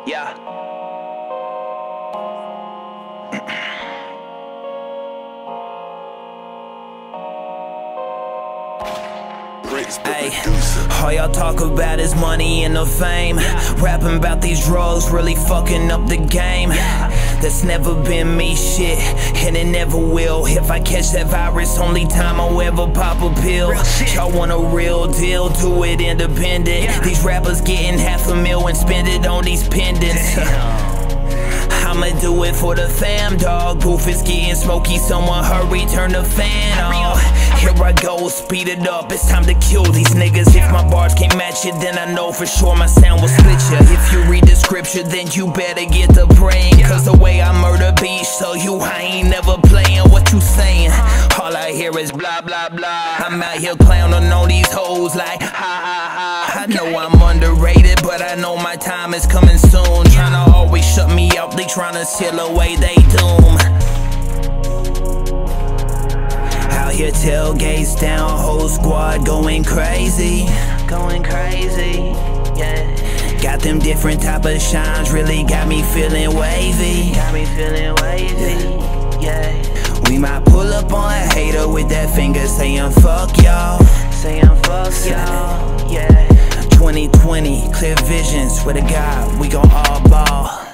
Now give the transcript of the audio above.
Yeah. Ay, all y'all talk about is money and the fame. Rapping about these drugs really fucking up the game. That's never been me shit, and it never will. If I catch that virus, only time I'll ever pop a pill. Y'all want a real deal, do it independent. These rappers getting $500,000 and spend it on these pendants. I'ma do it for the fam, dog. Booth is getting smoky, someone hurry, turn the fan on. Here I go, speed it up, it's time to kill these niggas. If my bars can't match it, then I know for sure my sound will split ya. If you read the scripture, then you better get to praying, cause the way I murder beats, so I ain't never playing what you saying. All I hear is blah blah blah. I'm out here clowning on these hoes like ha ha ha. I know I'm underrated, but I know my time is coming soon. Tryna always shut me out, they tryna seal away they doom. Out here tailgates down, whole squad going crazy. Yeah. Got them different type of shines, really got me feeling wavy. Yeah. We might pull up on a hater with that finger saying fuck y'all. Yeah. 2020, clear visions, with a God, we gon' all ball.